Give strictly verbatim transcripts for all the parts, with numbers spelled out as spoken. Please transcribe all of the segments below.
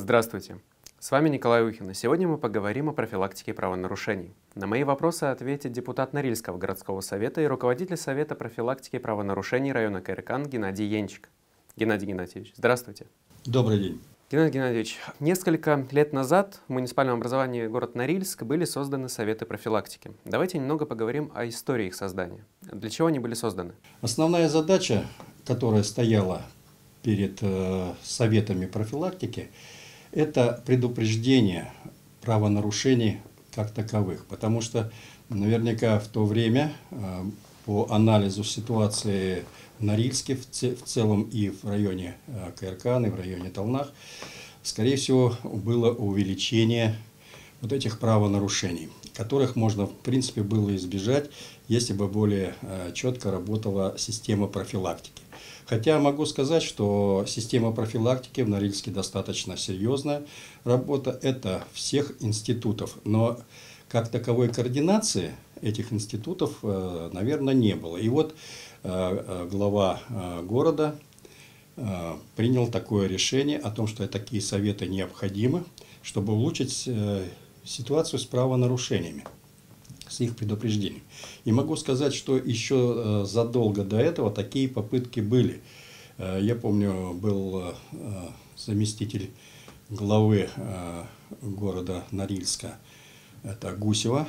Здравствуйте, с вами Николай Ухин, и сегодня мы поговорим о профилактике правонарушений. На мои вопросы ответит депутат Норильского городского совета и руководитель Совета профилактики правонарушений района Кайркан Геннадий Янчик. Геннадий Геннадьевич, здравствуйте. Добрый день. Геннадий Геннадьевич, несколько лет назад в муниципальном образовании город Норильск были созданы Советы профилактики. Давайте немного поговорим о истории их создания. Для чего они были созданы? Основная задача, которая стояла перед э, Советами профилактики, это предупреждение правонарушений как таковых. Потому что наверняка в то время э, по анализу ситуации в Норильске, в, ц в целом и в районе э, Кайркан, и в районе Талнах, скорее всего, было увеличение вот этих правонарушений, которых можно, в принципе, было избежать, если бы более э, четко работала система профилактики. Хотя могу сказать, что система профилактики в Норильске достаточно серьезная работа. Это всех институтов. Но как таковой координации этих институтов, наверное, не было. И вот глава города принял такое решение о том, что такие советы необходимы, чтобы улучшить ситуацию с правонарушениями, с их предупреждением. И могу сказать, что еще задолго до этого такие попытки были. Я помню, был заместитель главы города Норильска, это Гусева.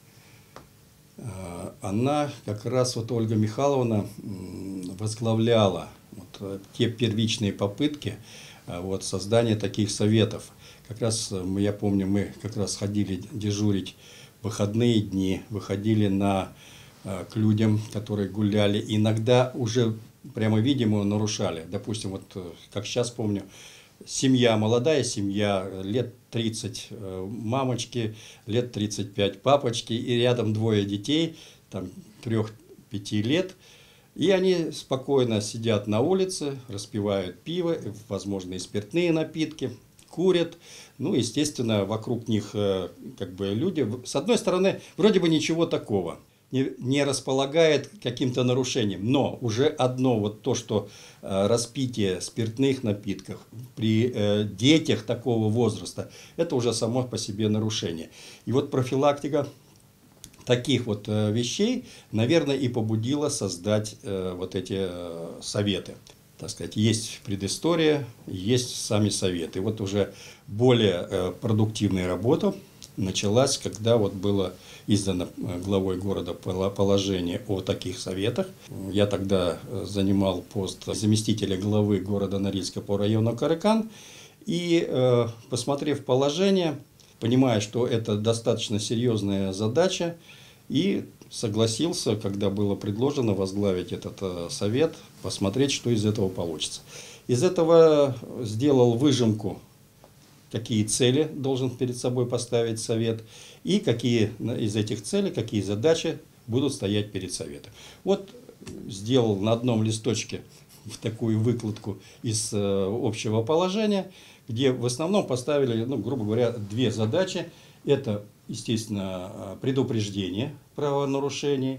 Она, как раз вот Ольга Михайловна, возглавляла вот те первичные попытки вот создания таких советов. Как раз, я помню, мы как раз ходили дежурить в выходные дни, выходили на, к людям, которые гуляли. Иногда уже прямо видимо нарушали. Допустим, вот как сейчас помню, семья, молодая семья, лет тридцать мамочки, лет тридцать пять папочки, и рядом двое детей, там трёх-пяти лет. И они спокойно сидят на улице, распивают пиво, возможно, и спиртные напитки, курят. Ну, естественно, вокруг них как бы люди. С одной стороны, вроде бы ничего такого. Не, не располагает каким-то нарушением. Но уже одно вот то, что э, распитие спиртных напитков при э, детях такого возраста, это уже само по себе нарушение. И вот профилактика таких вот э, вещей, наверное, и побудила создать э, вот эти э, советы. Так сказать, есть предыстория, есть сами советы. И вот уже более э, продуктивная работа началась, когда вот было издано главой города положение о таких советах. Я тогда занимал пост заместителя главы города Норильска по району Кайркан. И, э, посмотрев положение, понимая, что это достаточно серьезная задача, и согласился, когда было предложено возглавить этот э, совет, посмотреть, что из этого получится. Из этого сделал выжимку, какие цели должен перед собой поставить совет, и какие из этих целей, какие задачи будут стоять перед советом. Вот сделал на одном листочке такую выкладку из общего положения, где в основном поставили, ну, грубо говоря, две задачи. Это, естественно, предупреждение правонарушений.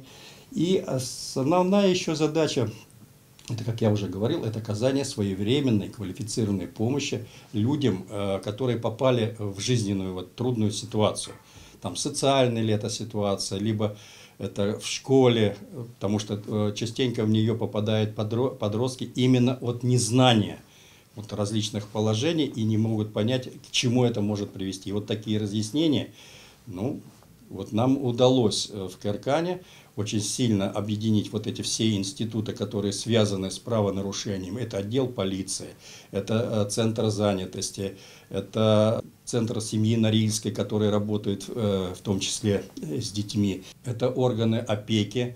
И основная еще задача, это, как я уже говорил, это оказание своевременной квалифицированной помощи людям, которые попали в жизненную вот трудную ситуацию. Там социальная ли это ситуация, либо это в школе, потому что частенько в нее попадают подростки именно от незнания вот различных положений и не могут понять, к чему это может привести. И вот такие разъяснения, ну, вот нам удалось в Кайркане очень сильно объединить вот эти все институты, которые связаны с правонарушением. Это отдел полиции, это центр занятости, это центр семьи Норильской, который работает в том числе с детьми, это органы опеки,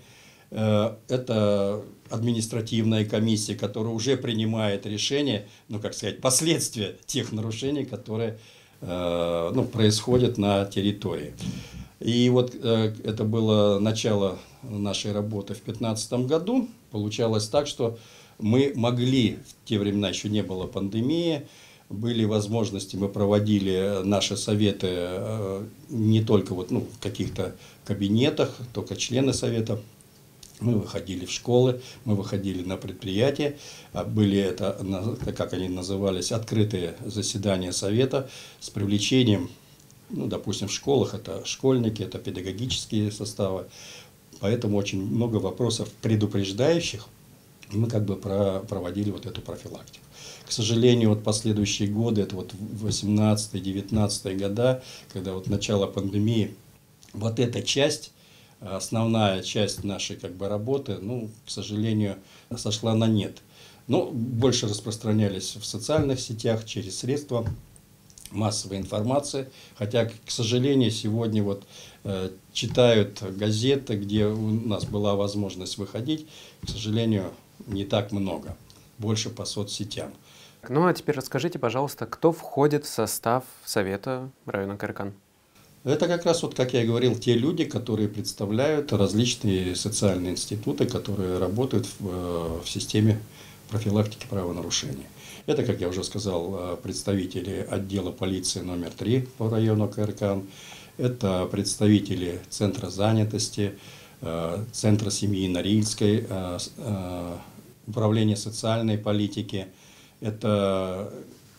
это административная комиссия, которая уже принимает решения, ну, как сказать, последствия тех нарушений, которые ну, происходят на территории. И вот э, это было начало нашей работы в две тысячи пятнадцатом году. Получалось так, что мы могли, в те времена еще не было пандемии, были возможности, мы проводили наши советы э, не только вот, ну, в каких-то кабинетах, только члены совета Мы выходили в школы, мы выходили на предприятия, а были это, как они назывались, открытые заседания совета с привлечением, ну, допустим, в школах это школьники, это педагогические составы, поэтому очень много вопросов предупреждающих, мы как бы проводили вот эту профилактику. К сожалению, вот последующие годы, это вот восемнадцатый-девятнадцатый года, когда вот начало пандемии, вот эта часть, основная часть нашей как бы работы, ну, к сожалению, сошла на нет. Но больше распространялись в социальных сетях, через средства массовой информации. Хотя, к сожалению, сегодня вот э, читают газеты, где у нас была возможность выходить, к сожалению, не так много. Больше по соцсетям. Ну а теперь расскажите, пожалуйста, кто входит в состав Совета района Кыаркан? Это как раз, вот, как я и говорил, те люди, которые представляют различные социальные институты, которые работают в, в системе профилактики правонарушений. Это, как я уже сказал, представители отдела полиции номер три по району Кыаркан, это представители Центра занятости, Центра семьи Норильской, Управления социальной политики. Это,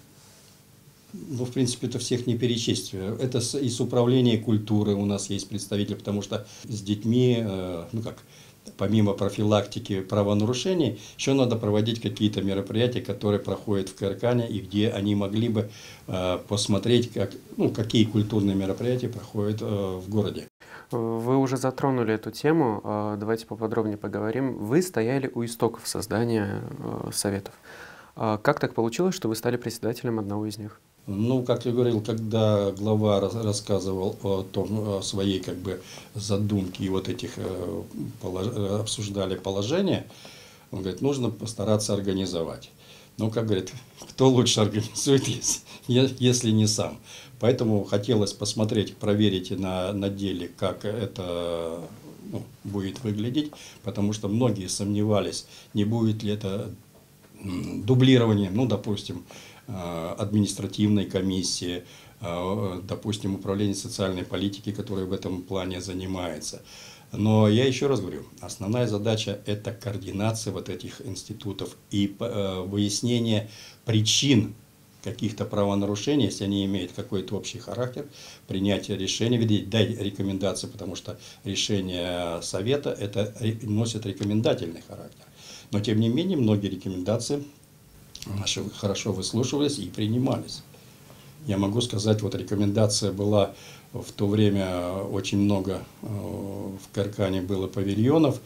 ну, в принципе, это всех не перечесть. Это из управления культуры у нас есть представители, потому что с детьми, ну как, помимо профилактики правонарушений, еще надо проводить какие-то мероприятия, которые проходят в Кыаркане, и где они могли бы посмотреть, как, ну, какие культурные мероприятия проходят в городе. Вы уже затронули эту тему, давайте поподробнее поговорим. Вы стояли у истоков создания советов. Как так получилось, что вы стали председателем одного из них? Ну, как я говорил, когда глава рассказывал о том, о своей как бы задумке и вот этих обсуждали положения, он говорит, нужно постараться организовать. Ну, как говорит, кто лучше организует, если, если не сам. Поэтому хотелось посмотреть, проверить на, на деле, как это, ну, будет выглядеть, потому что многие сомневались, не будет ли это дублирование, ну, допустим, административной комиссии, допустим, управление социальной политики, которое в этом плане занимается. Но я еще раз говорю, основная задача – это координация вот этих институтов и выяснение причин каких-то правонарушений, если они имеют какой-то общий характер, принятие решения, видеть, дать рекомендации, потому что решение совета это носит рекомендательный характер. Но тем не менее, многие рекомендации наши хорошо выслушивались и принимались. Я могу сказать, вот рекомендация была в то время очень много в Кыаркане было павильонов,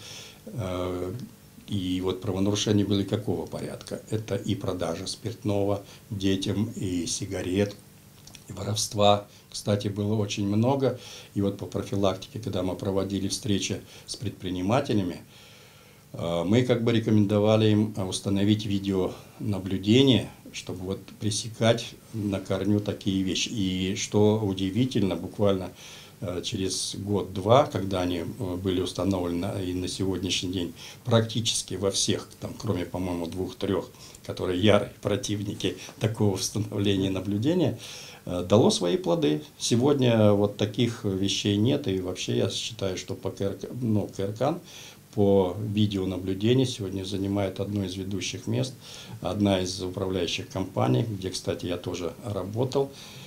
и вот правонарушения были какого порядка? Это и продажа спиртного детям, и сигарет, и воровства. Кстати, было очень много. И вот по профилактике, когда мы проводили встречи с предпринимателями, мы как бы рекомендовали им установить видеонаблюдение, чтобы вот пресекать на корню такие вещи. И что удивительно, буквально через год-два, когда они были установлены, и на сегодняшний день практически во всех, там, кроме, по-моему, двух-трех, которые ярые противники такого установления наблюдения, дало свои плоды. Сегодня вот таких вещей нет, и вообще я считаю, что по Кыаркан, ну, Кыаркан по видеонаблюдению сегодня занимает одно из ведущих мест, одна из управляющих компаний, где, кстати, я тоже работал,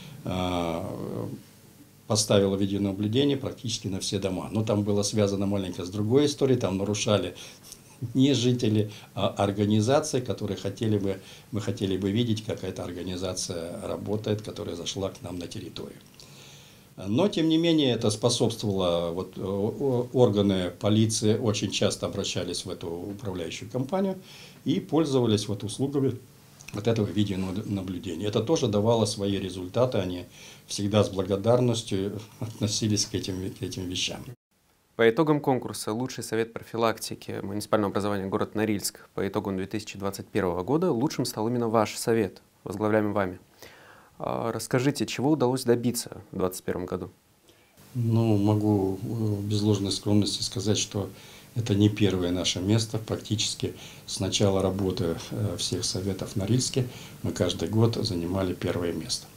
поставила видеонаблюдение практически на все дома. Но там было связано маленько с другой историей, там нарушали не жители, а организации, которые хотели бы, мы хотели бы видеть, как эта организация работает, которая зашла к нам на территорию. Но, тем не менее, это способствовало, вот, органы полиции очень часто обращались в эту управляющую компанию и пользовались вот услугами вот этого видеонаблюдения. Это тоже давало свои результаты, они всегда с благодарностью относились к этим, к этим вещам. По итогам конкурса «Лучший совет профилактики муниципального образования город Норильск» по итогам две тысячи двадцать первого года лучшим стал именно ваш совет, возглавляемый вами. Расскажите, чего удалось добиться в две тысячи двадцать первом году? Ну, могу без ложной скромности сказать, что это не первое наше место. Практически с начала работы всех советов в Норильске мы каждый год занимали первое место.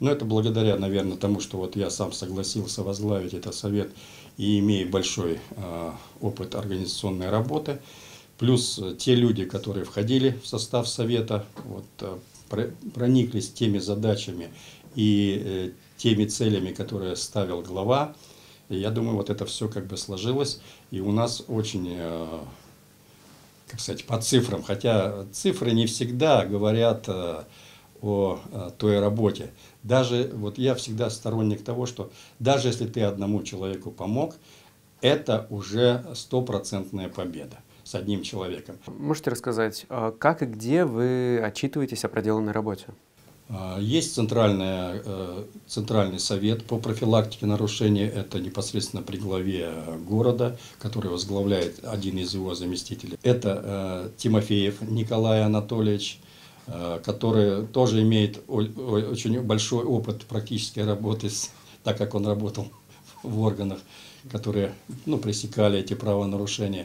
Но это благодаря, наверное, тому, что вот я сам согласился возглавить этот совет и имею большой э, опыт организационной работы. Плюс те люди, которые входили в состав совета, вот, э, про, прониклись теми задачами и э, теми целями, которые ставил глава. И я думаю, вот это все как бы сложилось. И у нас очень, э, как сказать, по цифрам, хотя цифры не всегда говорят э, о э, той работе. Даже вот я всегда сторонник того, что даже если ты одному человеку помог, это уже стопроцентная победа с одним человеком. Можете рассказать, а как и где вы отчитываетесь о проделанной работе? Есть центральная, центральный совет по профилактике нарушений, это непосредственно при главе города, который возглавляет один из его заместителей. Это Тимофеев Николай Анатольевич, который тоже имеет очень большой опыт практической работы, так как он работал в органах, которые, ну, пресекали эти правонарушения.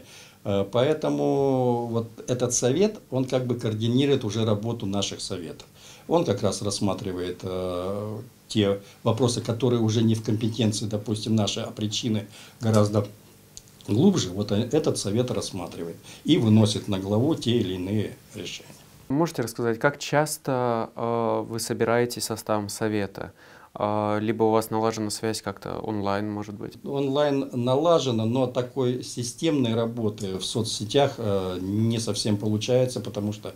Поэтому вот этот совет, он как бы координирует уже работу наших советов. Он как раз рассматривает э, те вопросы, которые уже не в компетенции, допустим, наши, а причины гораздо глубже. Вот этот совет рассматривает и выносит на главу те или иные решения. Можете рассказать, как часто э, вы собираетесь составом совета? Э, либо у вас налажена связь как-то онлайн, может быть? Онлайн налажено, но такой системной работы в соцсетях э, не совсем получается, потому что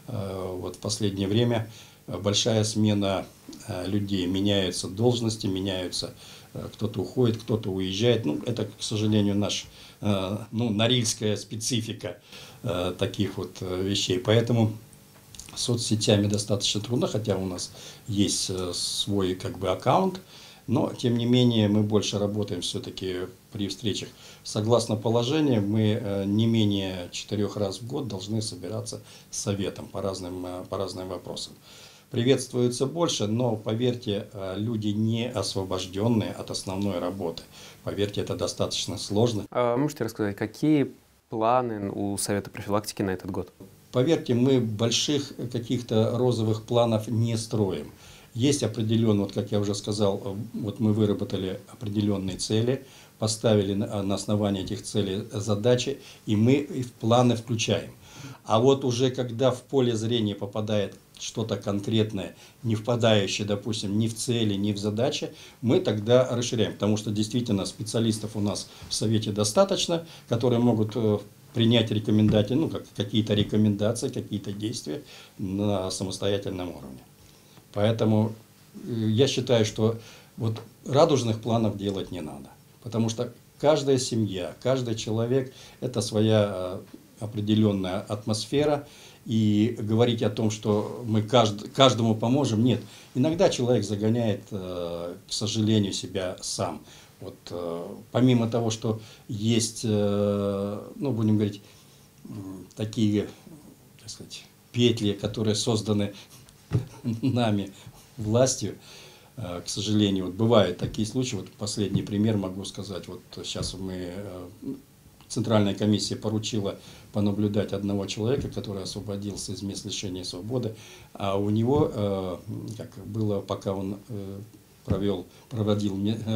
э, вот в последнее время большая смена э, людей, меняются должности, меняются, э, кто-то уходит, кто-то уезжает. Ну, это, к сожалению, наш, э, ну, норильская специфика э, таких вот э, вещей. Поэтому соцсетями достаточно трудно, хотя у нас есть свой как бы аккаунт, но тем не менее мы больше работаем все-таки при встречах. Согласно положению, мы не менее четырех раз в год должны собираться с советом по разным, по разным вопросам. Приветствуется больше, но, поверьте, люди не освобожденные от основной работы. Поверьте, это достаточно сложно. А можете рассказать, какие планы у Совета профилактики на этот год? Поверьте, мы больших каких-то розовых планов не строим. Есть определенные, вот как я уже сказал, вот мы выработали определенные цели, поставили на основании этих целей задачи, и мы в планы включаем. А вот уже когда в поле зрения попадает что-то конкретное, не впадающее, допустим, ни в цели, ни в задачи, мы тогда расширяем. Потому что действительно специалистов у нас в Совете достаточно, которые могут принять рекомендации, ну, как, какие-то рекомендации, какие-то действия на самостоятельном уровне. Поэтому я считаю, что вот радужных планов делать не надо. Потому что каждая семья, каждый человек – это своя определенная атмосфера. И говорить о том, что мы кажд, каждому поможем, нет. Иногда человек загоняет, к сожалению, себя сам. Вот, помимо того, что есть, ну, будем говорить, такие, так сказать, петли, которые созданы нами, властью, к сожалению, вот бывают такие случаи. Вот последний пример могу сказать. Вот сейчас мы, Центральная комиссия поручила понаблюдать одного человека, который освободился из мест лишения свободы, а у него, как было, пока он провел, проводил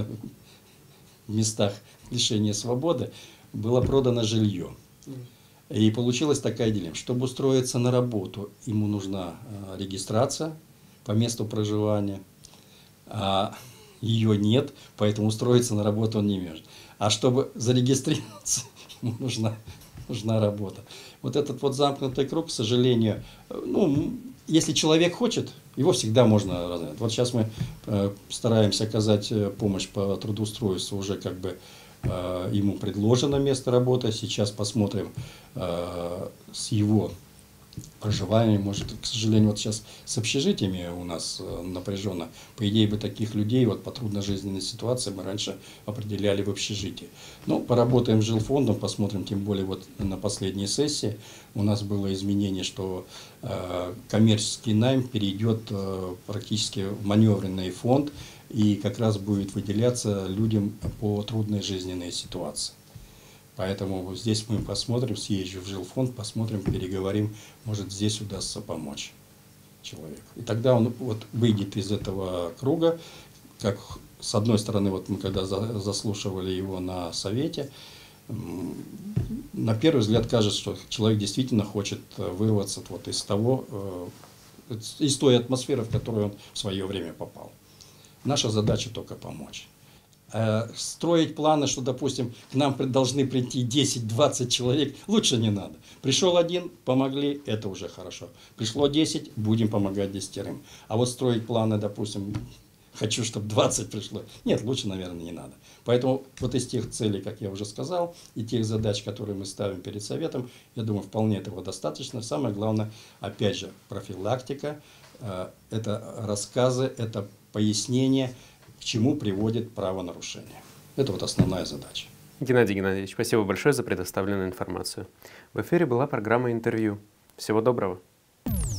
в местах лишения свободы, было продано жилье. И получилась такая дилемма. Чтобы устроиться на работу, ему нужна регистрация по месту проживания, а ее нет, поэтому устроиться на работу он не может. А чтобы зарегистрироваться, ему нужна, нужна работа. Вот этот вот замкнутый круг, к сожалению, ну, если человек хочет, его всегда можно развивать. Вот сейчас мы э, стараемся оказать помощь по трудоустройству, уже как бы э, ему предложено место работы. Сейчас посмотрим э, с его проживанием. Может, к сожалению, вот сейчас с общежитиями у нас э, напряженно. По идее бы таких людей вот по трудножизненной ситуации мы раньше определяли в общежитии. Но поработаем с жилфондом, посмотрим, тем более вот на последней сессии у нас было изменение, что э, коммерческий найм перейдет э, практически в маневренный фонд и как раз будет выделяться людям по трудной жизненной ситуации. Поэтому здесь мы посмотрим, съезжу в жилфонд, посмотрим, переговорим, может здесь удастся помочь. человек. И тогда он вот выйдет из этого круга, как с одной стороны, вот мы когда за, заслушивали его на совете, на первый взгляд кажется, что человек действительно хочет вырваться вот из того, из той атмосферы, в которую он в свое время попал. Наша задача только помочь. Строить планы, что, допустим, к нам должны прийти десять-двадцать человек, лучше не надо. Пришел один, помогли, это уже хорошо. Пришло десять, будем помогать десятерым. А вот строить планы, допустим, хочу, чтобы двадцать пришло. Нет, лучше, наверное, не надо. Поэтому вот из тех целей, как я уже сказал, и тех задач, которые мы ставим перед Советом, я думаю, вполне этого достаточно. Самое главное, опять же, профилактика, это рассказы, это пояснение, к чему приводит правонарушение. Это вот основная задача. Геннадий Геннадьевич, спасибо большое за предоставленную информацию. В эфире была программа «Интервью». Всего доброго.